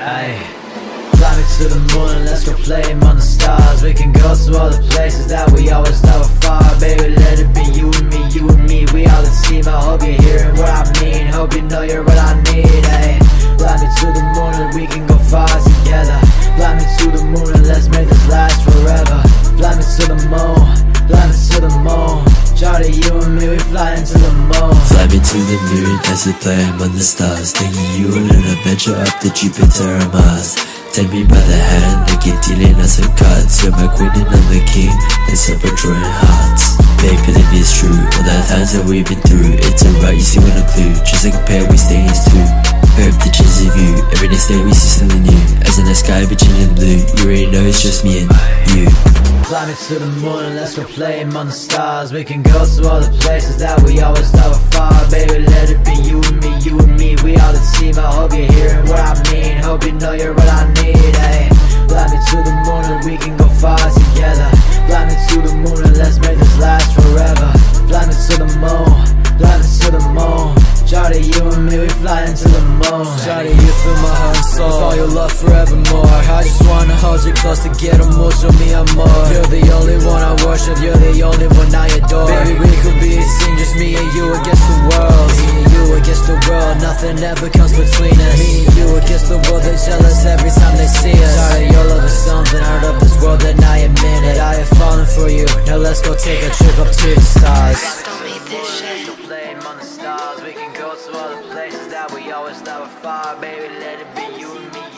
Ay, fly me to the moon and let's go play among the stars. We can go to all the places that we always thought were far. Baby, let it be you and me, you and me. We are the team, I hope you're hearing what I mean. Hope you know you're what I need, ay. Fly me to the moon and we can go far together. Fly me to the moon and let's make this last forever. Fly me to the moon, fly me to the moon. Shawty, you and me, we fly into the moon. Fly me to the moon as we play among the stars. Taking you on an adventure up to Jupiter and Mars. Take me by the hand, like you're dealing us some cards. You're my queen and I'm the king, it's up a drawing hearts. Babe, believe me, it's true, all the times that we've been through. It's alright, you see when I'm clue. Just like a pair, we stay as two. Hope to change the view, every next day we see something new. As in the sky be changing blue, you already know it's just me and you. Fly me to the moon and let's go play among the stars. We can go to all the places that we always thought were far. Baby, let it be you and me, you and me. We are the team, I hope you're hearing what I mean. Hope you know you're what I need, ay. Fly me to the moon and we can go far together. Fly me to the moon and let's make this last forever. Fly me to the moon, fly me to the moon. Shawty, you and me, we fly into the moon. Shawty, you fill my heart and soul, all your love forevermore. I just wanna hold you close to get mucho mi amor. You're the only one I worship, you're the only one I adore. Baby, we could be a scene, just me and you against the world. Me and you against the world, nothing ever comes between us. Me and you against the world, they jealous every time they see us. Shawty, your love is something out of this world, and I admit it. I have fallen for you, now let's go take a trip up to the stars. Play among the stars, we can go to all the places that we always thought were far. Baby, let it be you and me.